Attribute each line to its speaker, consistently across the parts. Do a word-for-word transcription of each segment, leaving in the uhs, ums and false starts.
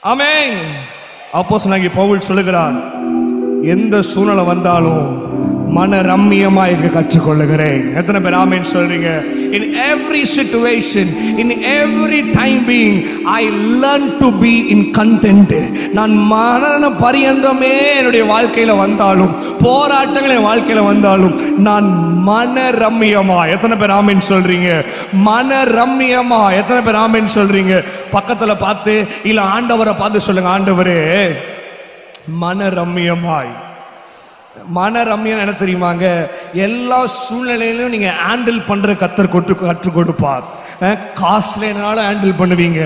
Speaker 1: ஆமென். அப்போஸ்தலனாகிய பவுல் சொல்லுகிறார், எந்த சூழ்நிலை வந்தாலும் மன ரம்மியமா இருக்க கற்றுக்கொள்ளுகிறேன். எத்தனை பேர் ஆமென் சொல்றீங்க? In every situation, in every time being, I learn to be in content. நான் மரண பரியந்தமே என்னுடைய வாழ்க்கையில வந்தாலும், போராட்டங்கள் என் வாழ்க்கையில வந்தாலும், நான் மன ரம்மியமா. எத்தனை பேர் ஆமென் சொல்றீங்க? மன ரம்மியமா. எத்தனை பேர் ஆமென் சொல்றீங்க? பக்கத்துல பார்த்து இல்ல ஆண்டவரை பார்த்து சொல்லுங்க, ஆண்டவரே மன ரம்மியமாய். மன ரம்யம் என்ன தெரியுமாங்க? எல்லா சூழ்நிலையிலும் நீங்க ஹேண்டில் பண்ற கத்தர் கொட்டு கற்றுக் கொடுப்பார். காசுலனாலும் ஹேண்டில் பண்ணுவீங்க,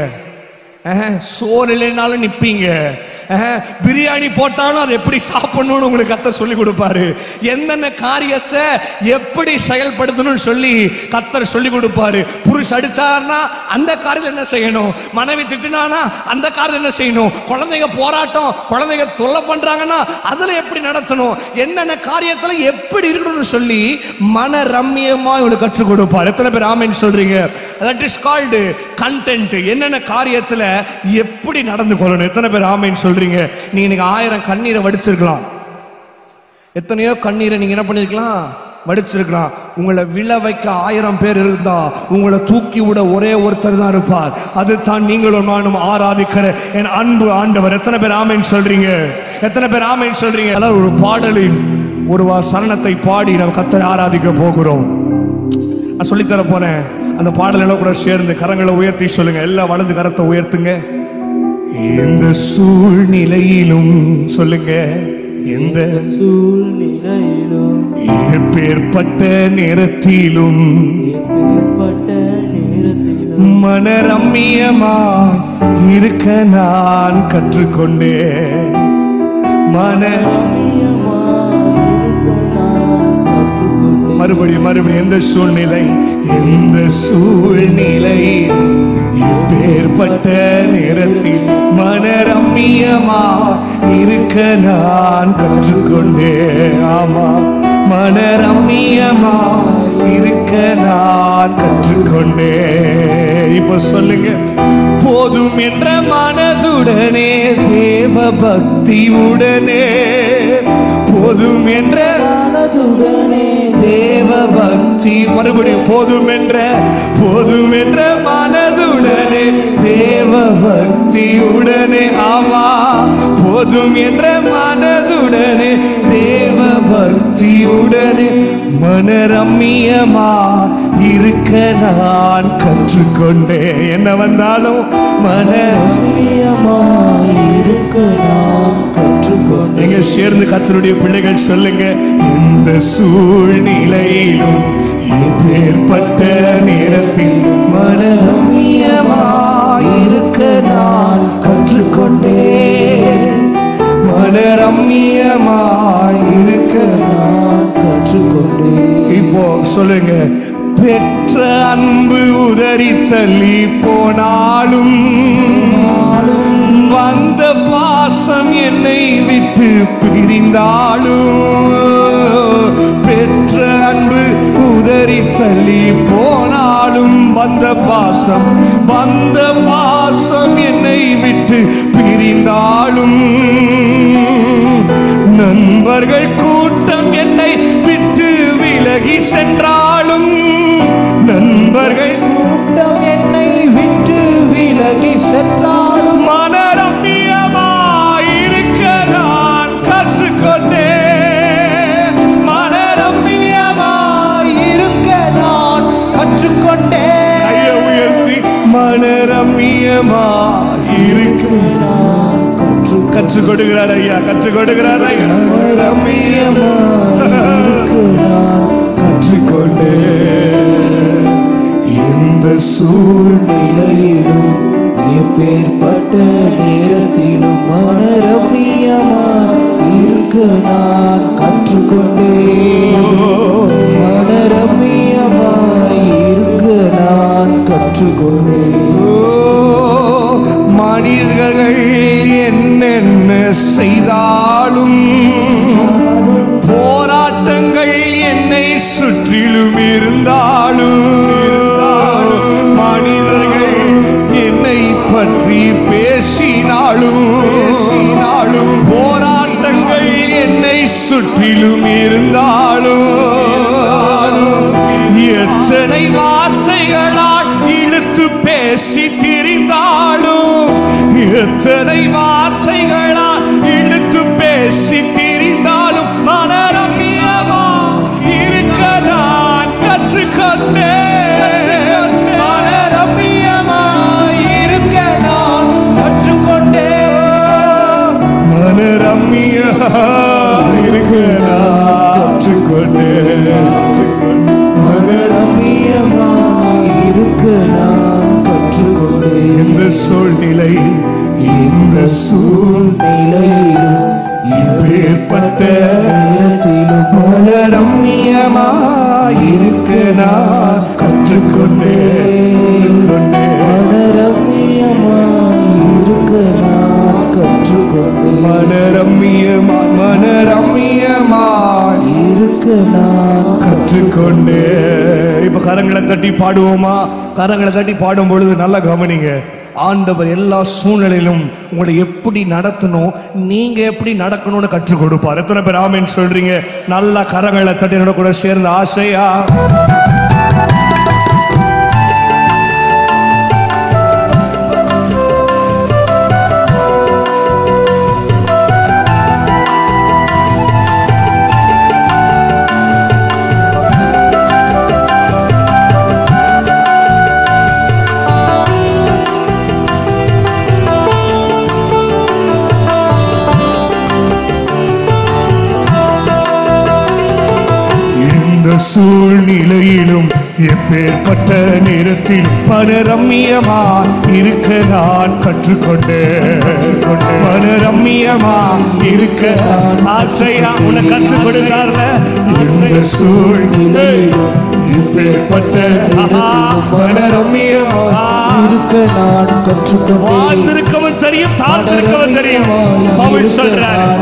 Speaker 1: சோறு இல்லைனாலும் நிப்பீங்க, பிரியாணி போட்டாலும் அதை எப்படி சாப்பிடணும்னு உங்களுக்கு கத்தர் சொல்லி கொடுப்பாரு. என்னென்ன காரியத்தை எப்படி செயல்படுத்தணும்னு சொல்லி கத்தர் சொல்லி கொடுப்பாரு. புருஷ அடிச்சாருன்னா அந்த காரியத்தை என்ன செய்யணும், மனைவி திட்டினானா அந்த காரியத்தை என்ன செய்யணும், குழந்தைங்க போராட்டம், குழந்தைங்க தொல்லை பண்றாங்கன்னா அதுல எப்படி நடத்தணும், என்னென்ன காரியத்துல எப்படி இருக்கணும்னு சொல்லி மன ரம்மியமா உங்களுக்கு கற்றுக் கொடுப்பார். எத்தனை பேர் ஆமென் சொல்றீங்க? That is called content. என்னென்ன காரியத்துல எப்படி நடந்து கொள்ளணும். எத்தனை பேர் ஆமென் சொல்றீங்க? நீங்க இன்னைக்கு ஆயிரம் கண்ணீரை வடிச்சிருக்கலாம், எத்தனையோ கண்ணீரை நீங்க என்ன பண்ணிருக்கலாம், வடிச்சிருக்கலாம். உங்களை விழ வைக்க ஆயிரம் பேர் இருந்தா உங்களை தூக்கி விட ஒரே ஒருத்தர் தான் இருப்பார். அது தான் நீங்களும் நானும் ஆராதிக்கிற என் அன்பு ஆண்டவர். எத்தனை பேர் ஆமென் சொல்றீங்க? எத்தனை பேர் ஆமென் சொல்றீங்க? அதாவது ஒரு பாடலின் ஒரு சரணத்தை பாடி நம்ம கர்த்தரை ஆராதிக்க போகிறோம். நான் சொல்லித்தர போறேன். அந்த பாடலெல்லாம் கூட சேர்ந்து கரங்களை உயர்த்தி சொல்லுங்க. எல்லா வலது கரத்தை உயர்த்துங்க. எந்த சூழ்நிலையிலும் சொல்லுங்க, எந்த
Speaker 2: சூழ்நிலையிலும்,
Speaker 1: எப்பேற்பட்ட நேரத்திலும்,
Speaker 2: எப்பேற்பட்ட நேரத்திலும்
Speaker 1: மனரம்மியமா இருக்க நான் கற்றுக்கொண்டேன். மன மறுபடியும் மறுபடியும் எந்த சூழ்நிலை, எந்த சூழ்நிலை, எப்பேற்பட்ட நேரத்தில் மனரம்மியமா இருக்க நான் கற்றுக்கொண்டேன். ஆமா, மனரம்மியமா இருக்க நான் கற்றுக்கொண்டேன். இப்ப சொல்லுங்க, போதும் என்ற மனதுடனே, தேவ பக்தி உடனே, போதும் என்ற
Speaker 2: மனதுடனே,
Speaker 1: தேவ பக்தி. மறுபடியும் போதும் என்ற, போதும் என்ற மனதுடனே, தேவ பக்தி உடனே. ஆமா, போதும் என்ற மனதுடனே, தேவ பக்தி உடனே, மனரம்மியமா இருக்க நான் கற்றுக்கொண்டேன். என்ன வந்தாலும்
Speaker 2: மனரம்மியமா இருக்க நான் கற்றுக்கொண்டேன்.
Speaker 1: நீங்க சேர்ந்து கர்த்தருடைய பிள்ளைகள் சொல்லுங்க, இந்த சூழ்நிலையிலும், எப்பேற்பட்ட நேரத்தில்
Speaker 2: மனரம்மியமா இருக்க நான் கற்றுக்கொண்டேன்.
Speaker 1: மனரம்மியமா இருக்க
Speaker 2: நான் கற்றுக்கொண்டேன்.
Speaker 1: இப்போ சொல்லுங்க, பெற்ற அன்பு உதறி தள்ளி போனாலும், வந்த பாசம் என்னை விட்டு பிரிந்தாலும், பெற்ற அன்பு உதறி தள்ளி போனாலும், வந்த பாசம், வந்த பாசம் என்னை விட்டு பிரிந்தாலும், நண்பர்கள் கூட்டம் என்னை விட்டு விலகி சென்றாலும், நண்பர்கள்
Speaker 2: கூட்டம் என்னை விட்டு விலகி சென்றாலும்,
Speaker 1: மனரம்மியமாய் இருக்க நான் கற்றுக்கொண்டேன்.
Speaker 2: மனரம்மியமாய் இருக்க நான் கற்றுக்கொண்டேன்.
Speaker 1: கையை உயர்த்தி, மனரம்மியமாய் இருக்க
Speaker 2: நான் கற்று
Speaker 1: கற்றுக் கொடுக்கிறார் ஐயா, கற்றுக் கொடுக்கிறார் ஐயா.
Speaker 2: மனரம்மியமாய் இருக்க நான்
Speaker 1: கற்றுக்கொண்டேன்.
Speaker 2: எந்த சூழ்நிலையிலும், எப்பேற்பட்ட நேரத்திலும் மனரம்மியமாய் இருக்க நான் கற்றுக்கொண்டேன். மனரம்மியமாய் இருக்க நான் கற்றுக்கொண்டேன்.
Speaker 1: மனிதர்கள் என்னென்ன செய்தாலும், போராட்டங்கள் என்னை சுற்றிலும் இருந்தாலும், மனிதர்கள் என்னை பற்றி பேசினாலும், பேசினாலும் பேசினாலும் போராட்டங்கள் என்னை சுற்றிலும் இருந்தாலும் எத்தனை வார்த்தைகளால் இழுத்து பேசி திரிந்தாலும் எத்தனை வார்த்தைகளால் இழுத்து பேசி திரிந்தாலும் மனரம்யமா இருக்க நான் கற்றுக்கொண்டேன்.
Speaker 2: மனரம்யமா இருக்க நான் கற்றுக்கொண்டேன்.
Speaker 1: மனரம்யமா இருக்க நான் கற்றுக்கொண்டேன்.
Speaker 2: மனரம்யமா இருக்க நான் கற்றுக்கொண்டேன்.
Speaker 1: இந்த சூழ்நிலை
Speaker 2: இந்த சூழ்நிலையிலும்
Speaker 1: இப்பேற்பட்ட
Speaker 2: நேரத்திலும் மனரம்யமா இருக்க நான் கற்றுக்கொண்டேன். மனரம்யமா இருக்க நான் கற்றுக்கொண்டேன்.
Speaker 1: மனரம்யமா மனரம்யமா
Speaker 2: இருக்க நான்
Speaker 1: கற்றுக்கொண்டே. இப்ப கரங்களை தட்டி பாடுவோமா? கரங்களை தட்டி பாடும் பொழுது நல்லா கவனிங்க. ஆண்டவர் எல்லா சூழ்நிலையிலும் உங்களை எப்படி நடத்தணும், நீங்க எப்படி நடக்கணும்னு கற்றுக் கொடுப்பார். எத்தனை பேர் ஆமென் சொல்றீங்க? நல்லா கரங்களை தட்டி என்னோட கூட சேர்ந்து ஆசையா சூழ்நிலையிலும் எப்பேற்பட்ட நேரத்தில் மனரம்யமா இருக்க நான் கற்றுக்கொண்டேன். மனரம்யமா இருக்க ஆசையா உன்னை கற்றுக் கொடுத்தார்ல. இந்த சூழ்நிலையிலும் எப்பேற்பட்ட மனரம்யமா
Speaker 2: இருக்க நான் கற்றுக்கொண்டேன்.
Speaker 1: வாழ்ந்திருக்கவும் தெரியும், தாழ்ந்திருக்கவும் தெரியும். பவுல் சொல்றார்,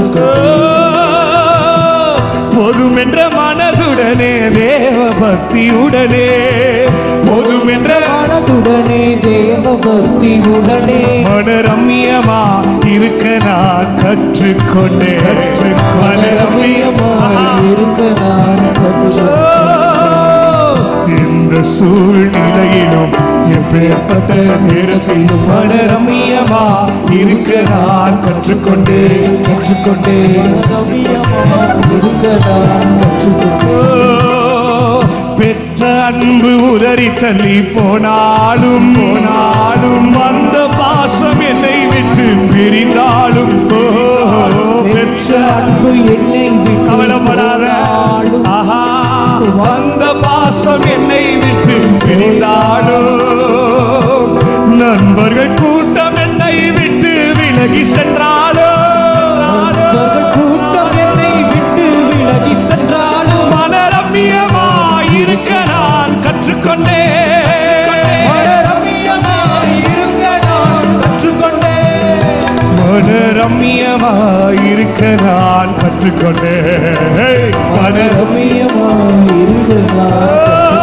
Speaker 1: போதும் என்ற மனதுடனே தேவ பக்தியுடனே, போதும் என்ற
Speaker 2: மனதுடனே தேவ பக்தியுடனே
Speaker 1: மனரம்யமா இருக்க நான் கற்றுக்கொண்டேன்.
Speaker 2: மனரம்யமா இருக்க நான் கற்றுக்கொண்டேன்.
Speaker 1: இந்த சூழ்நிலையிலும் எப்பேற்பட்ட நேரத்திலும் மனரம்யமா இருக்க நான் கற்றுக்கொண்டேன்.
Speaker 2: கற்றுக்கொண்டேன் இருக்க நான் கற்றுக்கொண்டேன்.
Speaker 1: பெற்ற அன்பு உதறி தள்ளி போனாலும் போனாலும் வந்த பாசம் என்னை விட்டு பிரிந்தாலும்,
Speaker 2: பெற்ற அன்பு என்னை விட்டு
Speaker 1: கவலைப்படாத, ஆஹா வந்த பாசம் என்னை விட்டு பிரிந்தாலும், நண்பர்கள் கூட்டம் என்னை விட்டு விலகி சென்றாலும்,
Speaker 2: கூட்டம் என்னை விட்டு விலகி சென்றாலும்
Speaker 1: மனரம்யமா இருக்க நான் கற்றுக்கொண்டேன்.
Speaker 2: மனரம்யமா இருக்க நான் கற்றுக்கொண்டேன்.
Speaker 1: மனரம்யமா இருக்க நான் கற்றுக்கொண்டேன்.
Speaker 2: மனரம்யமா இருக்க நான்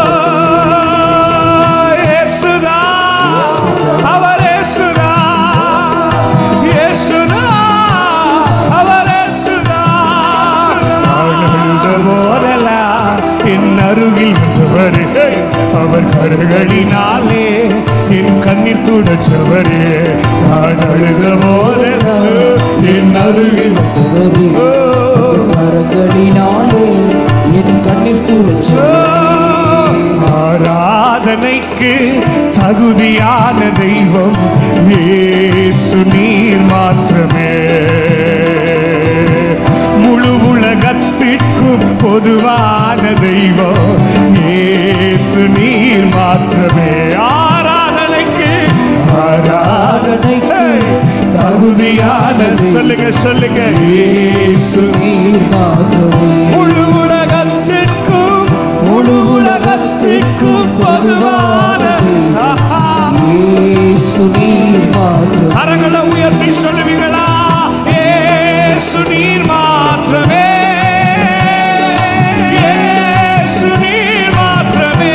Speaker 1: இயேசுதா, அவர் இயேசுதா, இயேசுதா, அவர் இயேசுதா. அழுத போதெல்லாம் என் அருகில் வந்தவரே, அவர் கரங்களினாலே என் கண்ணீர் துடைச்சவரே. நான் அழுத போதெல்லாம் என் அருகில்
Speaker 2: வந்தவரே, கரங்களினாலே என் கண்ணீர் துடைச்சவரே.
Speaker 1: ஆராதனைக்கு தகுதியான தெய்வம் இயேசு நீர் மாத்திரமே. முழு உலகத்திற்கும் பொதுவான தெய்வம் இயேசு நீர் மாத்திரமே. ஆராதனைக்கு ஆராதனைக்கு தகுதியான சொல்லுங்க சொல்லுங்க
Speaker 2: இயேசு நீர் மாத்திரமே.
Speaker 1: முழு உலகத்திற்கும் முழு உலகத்திற்கும் பொதுவான
Speaker 2: இயேசு நீர் மாத்திரமே.
Speaker 1: கரங்களை உயர்த்தி சொல்லுவீங்களா? இயேசு நீர் மாத்திரமே, இயேசு நீர் மாத்திரமே,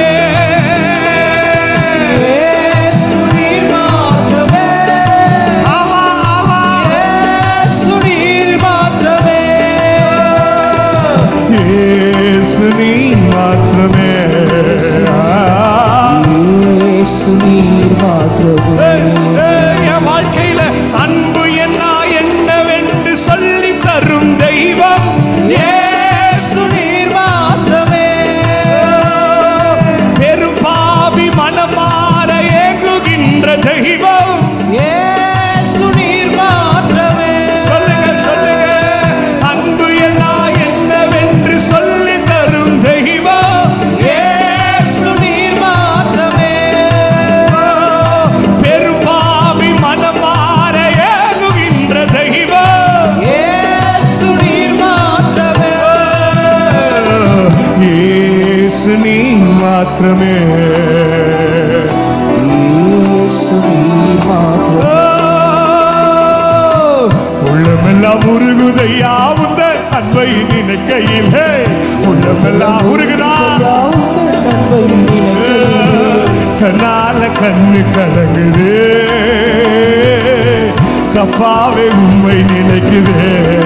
Speaker 2: இயேசு நீர் மாத்திரமே.
Speaker 1: அவர்
Speaker 2: இயேசு நீர் மாத்திரமே.
Speaker 1: என் வாழ்க்கையில அன்பு என்ன என்னவென்று சொல்லி தரும் தெய்வம்
Speaker 2: இயேசு நீர் மாத்திரமே.
Speaker 1: பெருபாவி மனமாற ஏங்குகின்ற தெய்வம்
Speaker 2: இயேசு நீர் மாத்திரமே.
Speaker 1: சொல்லுங்க சொல்லுங்க, அன்பு என்ன என்னவென்று சொல்லி தரும் தெய்வம்
Speaker 2: இயேசு நீர் மாத்திரமே.
Speaker 1: பெருபாவி மனமாற ஏங்குகின்ற தெய்வம்
Speaker 2: இயேசு நீர் மாத்திரமே.
Speaker 1: இயேசு நீர் மாத்திரமே.
Speaker 2: இயேசு நீர் மாத்திரமே.
Speaker 1: உள்ளமெல்லாம் உருகுதையா உந்த அன்பை நினைக்கையிலே, உள்ளமெல்லாம் உருகுதா
Speaker 2: நன்மை நினைக்கிறேன்.
Speaker 1: தன்னால கண்ணு கலங்குது, தப்பாவே உண்மை நினைக்குது.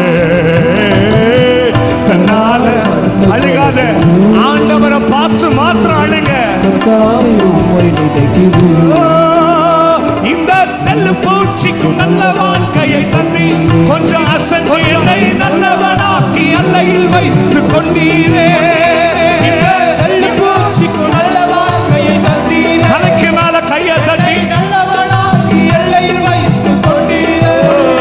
Speaker 1: தன்னால அழுகாத, ஆண்டவரை பார்த்து மாத்திரம் அழுங்க.
Speaker 2: கர்த்தாவே உம்மை நினைக்கிறேன்.
Speaker 1: ஓ, இந்த தெல்லு பூச்சிக்கும் நல்ல வாழ்க்கையை தந்தி கொஞ்சம் அசைந்து என்னை நல்லவனாக்கி அல்லையில் வைத்து கொண்டீரே. இந்த தெல்லு பூச்சிக்கும்
Speaker 2: நல்ல வாழ்க்கையை தந்தீரே.
Speaker 1: தலைக்கு மேல கையை தட்டி
Speaker 2: நல்லவனாக்கி எல்லையில் வைத்துக் கொண்டீரே.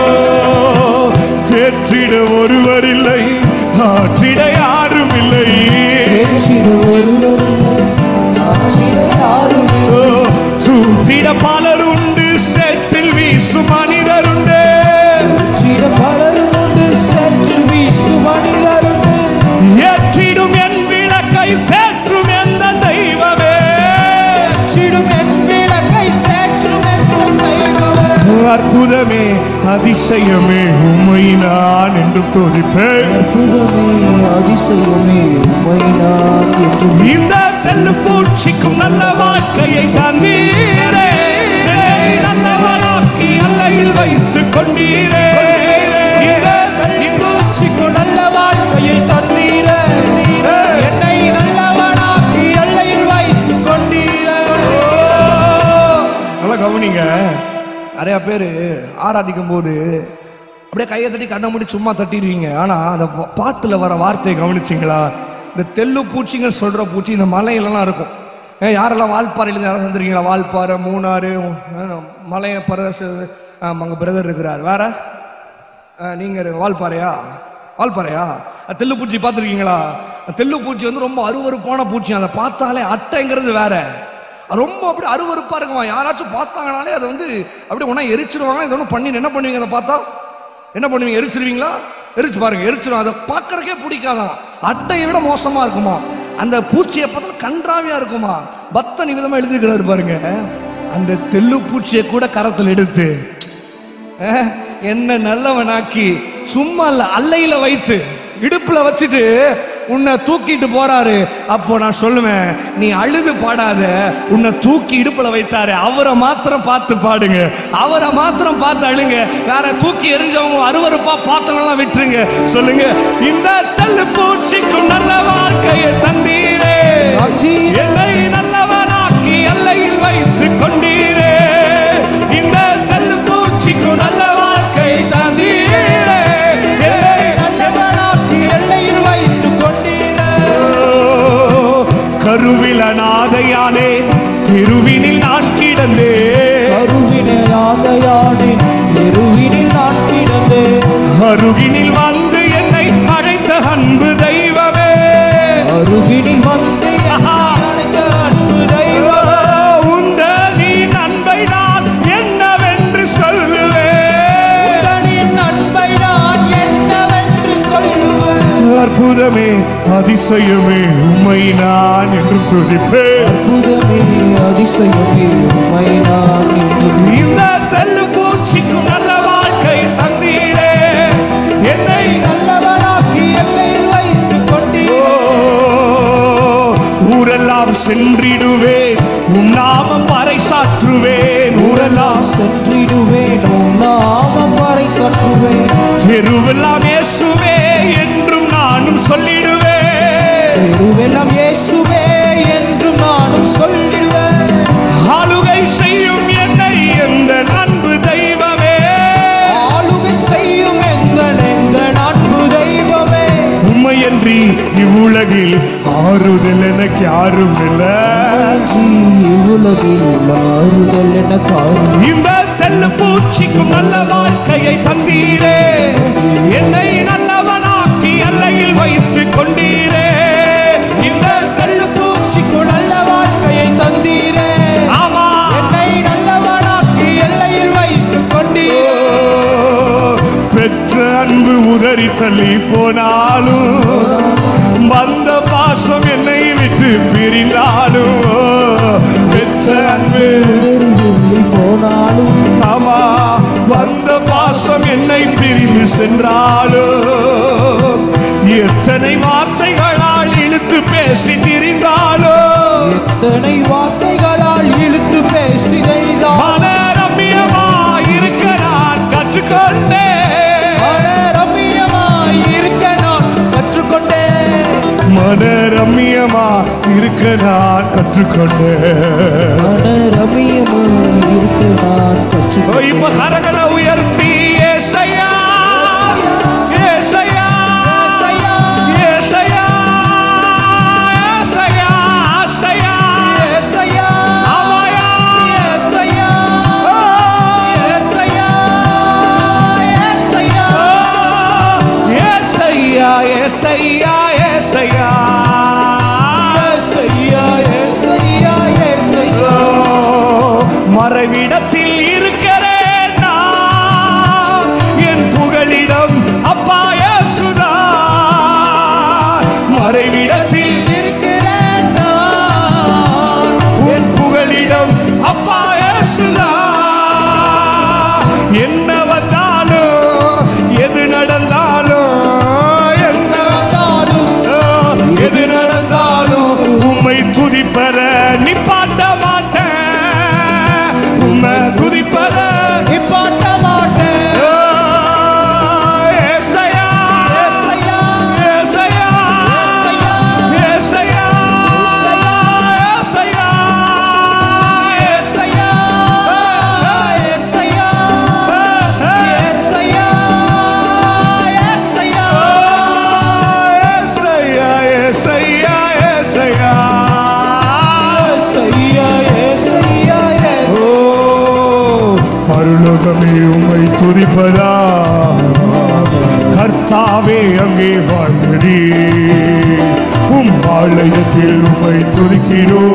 Speaker 1: தேற்றிட ஒருவர் இல்லை, ஆற்றிட யாரும் இல்லை.
Speaker 2: தேற்றிட ஒருவரில்லை, ஆற்றிட யாரும் இல்லை.
Speaker 1: ஓ, தூத்திட பலர் உண்டு, சேற்றில் வீசும் மனிதர் உண்டு.
Speaker 2: தேற்றிட பலரும் உண்டு, சேற்றில் வீசும் மனிதருண்டு.
Speaker 1: ஏற்றிடும் என் விளக்கை தேற்றும் எந்த தெய்வமே.
Speaker 2: ஏற்றிடும் என் விளக்கை தேற்றும் என் தெய்வமே.
Speaker 1: அற்புதமே அதிசயமே உம்மை நான் என்று துதிப்பேன்.
Speaker 2: அற்புதமே அதிசயமே உம்மை நான் என்று.
Speaker 1: இந்த தெல்லு பூச்சிக்கும் நல்ல வாழ்க்கையை தந்தீரே, நல்லவனாக்கி அல்லையில் வைத்துக் கொண்டீரே. இந்த தெல்லு பூச்சிக்கும்
Speaker 2: நல்ல வாழ்க்கையை தந்தீரே. என்னை நல்லவனாக்கி எல்லையில் வைத்துக் கொண்டீரே.
Speaker 1: நல்லா கவனிங்க. நிறைய பேர் ஆராதிக்கும் போது அப்படியே கையை தட்டி கண்ணை மூடி சும்மா தட்டிடுவீங்க. ஆனா அந்த பாட்டுல வர வார்த்தையை கவனிச்சிங்களா? இந்த தெல்லு பூச்சிங்க சொல்ற பூச்சி இந்த மலையிலலாம் இருக்கும். ஏ, யாரெல்லாம் வால்பாறையில யாரும் வந்துருக்கீங்களா? வால்பாறை, மூணாறு, மலைய பரசு. அங்க பிரதர் இருக்கிறார். வேற நீங்க வால்பாறையா? வால்பாறையா? தெல்லு பூச்சி பார்த்துருக்கீங்களா? தெல்லு பூச்சி வந்து ரொம்ப அருவருப்பான பூச்சி. அதை பார்த்தாலே அட்டைங்கிறது வேற, ரொம்ப அப்படி அருவருப்பா இருக்குமா. யாராச்சும் பார்த்தாங்கனாலே அதை வந்து அப்படியே ஒன்றா எரிச்சிருவாங்க. இதை ஒன்றும் பண்ணி என்ன பண்ணுவீங்க? அதை பார்த்தா என்ன பண்ணுவீங்க? எரிச்சிருவீங்களா? எரிச்சு பாருங்க, எரிச்சிடும். அதை பார்க்கறக்கே பிடிக்காதான். அட்டையை விட மோசமா இருக்குமா. அந்த பூச்சியை பார்த்தா கன்றாவியா இருக்குமா. பக்தன் விதமா எழுதிக்கிறாரு பாருங்க. அந்த தெல்லு பூச்சியை கூட கரத்தில் எடுத்து என்ன நல்லவனாக்கி சும்மா இல்ல அல்லையில வைத்து இடுப்புல வச்சுட்டு உன்னை தூக்கிட்டு போறாரு. அப்போ நான் சொல்லுவேன், நீ அழுது பாடாத, உன்னை தூக்கி இடுப்புல வைத்தாரு, அவரை மாத்திரம் பார்த்து பாடுங்க, அவரை மாத்திரம் பார்த்து அழுங்க. வேற தூக்கி எரிஞ்சவங்க அருவருப்பா பார்த்தவங்கலாம் விட்டுருங்க. சொல்லுங்க, இந்த தெல்லு பூச்சிக்கும் நல்ல வாழ்க்கையை தந்தீரே, என்னை நல்லவனாக்கி எல்லையில் வைத்து கொண்டீரே. இந்த தெல்லு பூச்சிக்கும் நல்ல வாழ்க்கையை தந்தீரே, கருவில நாதையானே தெருவினில் நான் கிடந்தே.
Speaker 2: கருவின நாதையானே தெருவினில் நான் கிடந்தே.
Speaker 1: அருகினில் வந்து என்னை அழைத்த அன்பு தெய்வமே.
Speaker 2: அருகினில் வந்து என்னை அழைத்த அன்பு தெய்வமே.
Speaker 1: உந்த நீ நன்மை நான் என்னவென்று சொல்லுவேன்.
Speaker 2: உந்தனின் நன்மை நான் என்னவென்று சொல்லுவேன்.
Speaker 1: அற்புதமே அதிசயமே உம்மை நான் என்று துதிப்பேன்.
Speaker 2: அற்புதமே அதிசயமே உம்மை நான் என்று.
Speaker 1: இந்த தெல்லு பூச்சிக்கும் நல்ல வாழ்க்கை தந்தீரே, என்னை
Speaker 2: நல்லவனாக்கி எல்லையில் வைத்துக் கொண்டீரே.
Speaker 1: ஊரெல்லாம் சென்றிடுவேன், உம் நாமம் பறைசாற்றுவேன். ஊரெல்லாம்
Speaker 2: சென்றிடுவேன், உம் நாமம் பறைசாற்றுவேன்.
Speaker 1: தெருவெல்லாம் இயேசுவே என்றும் நானும் சொல்லிடுவேன்.
Speaker 2: தெருவெல்லாம் இயேசுவே என்றும் நானும் சொல்லிடுவேன்.
Speaker 1: ஆளுகை ஆறுதல் எனக்கு யாரும் இல்லை.
Speaker 2: உலகில் ஆறுதல் எனக்கு யாரும்.
Speaker 1: இந்த தெல்லு பூச்சிக்கும் நல்ல வாழ்க்கையை தந்தீரே, என்னை நல்லவனாக்கி எல்லையில் வைத்துக் கொண்டீரே. இந்த தெல்லு பூச்சிக்கும்
Speaker 2: நல்ல வாழ்க்கையை தந்தீரே,
Speaker 1: ஆமா,
Speaker 2: என்னை நல்லவனாக்கி எல்லையில் வைத்துக் கொண்டீரே.
Speaker 1: பெற்ற அன்பு உதறி தள்ளி போனாலும், வந்த பாசம் என்னை விட்டு பிரிந்தாலும், பெற்ற அன்பு
Speaker 2: போனாலும்,
Speaker 1: ஆமா, வந்த பாசம் என்னை பிரிந்து சென்றாலும், எத்தனை வார்த்தைகளால் இழுத்து பேசி திரிந்தாலும்,
Speaker 2: எத்தனை வார்த்தைகளால் இழுத்து பேசினாலும்,
Speaker 1: மன ரம்மியமாய் இருக்க நான் கற்றுக்கொண்டேன்.
Speaker 2: மன ரம்மியமாய் இருக்க நான் கற்றுக்கொண்டேன்.
Speaker 1: மன ரம்மியமா இருக்க நான் கற்றுக்கொண்டேன்.
Speaker 2: மன ரம்மியமாய் இருக்க நான் கற்றுக்கொண்டேன்.
Speaker 1: இப்ப கரங்களை உயர்த்தி ஏசையா, ஏசையா, ஏசையா, ஏசையா, ஏசையா,
Speaker 2: ஏசையா,
Speaker 1: ஆமாயா,
Speaker 2: ஏசையா, ஏசையா, ஏசையா,
Speaker 1: ஏசையா, ஏசையா, ஏசையா,
Speaker 2: ஏசையா, ஏசையா, ஏசையா.
Speaker 1: மறைவிடத்தில் இருக்கிறேன் நான், என் புகலிடம் அப்பா இயேசுதான். மறைவிடத்தில்
Speaker 2: இருக்கிறேன் நான்,
Speaker 1: என் புகலிடம் அப்பா இயேசுதான். என்ன வந்தாலும் எது நடந்தாலும், என்ன
Speaker 2: வந்தாலும்
Speaker 1: எது நடந்தாலும் உம்மை துதிப்பத நிப்பாட்ட மாட்டேன், உம்மை துதிப்பத
Speaker 2: நிப்பாட்ட மாட்டேன்.
Speaker 1: ஏசையா,
Speaker 2: ஏசையா,
Speaker 1: ஏசையா,
Speaker 2: ஏசையா,
Speaker 1: ஏசையா, ஏசையா,
Speaker 2: ஏசையா, ஏசையா, ஏசையா, ஏசையா.
Speaker 1: ஏசையா, ஏசையா, ஏசையா.
Speaker 2: ஏசையா, ஏசையா, ஏசையா.
Speaker 1: ஓ, பரலோகமே உம்மை துதிப்பதா, கர்த்தாவே அங்கே வாழ்கிறீ, உம் ஆலயத்தில் உம்மை துதிக்கிறோ,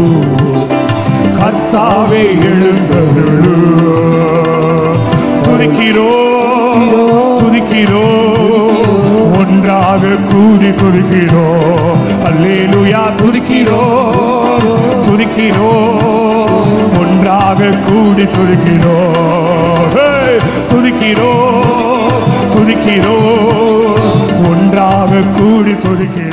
Speaker 1: கர்த்தாவே எழுந்தருளு, துதிக்கிறோ, துதிக்கிறோ, ஒன்றாக கூடி துதிக்கிறோ, அல்லேலூயா, துதிக்கிறோ, துதிக்கிறோ, ஒன்றாக கூடி துதிக்கிறோ, ஹே, துதிக்கிறோ, துதிக்கிறோ, ஒன்றாக கூடி துதிக்கிறோ.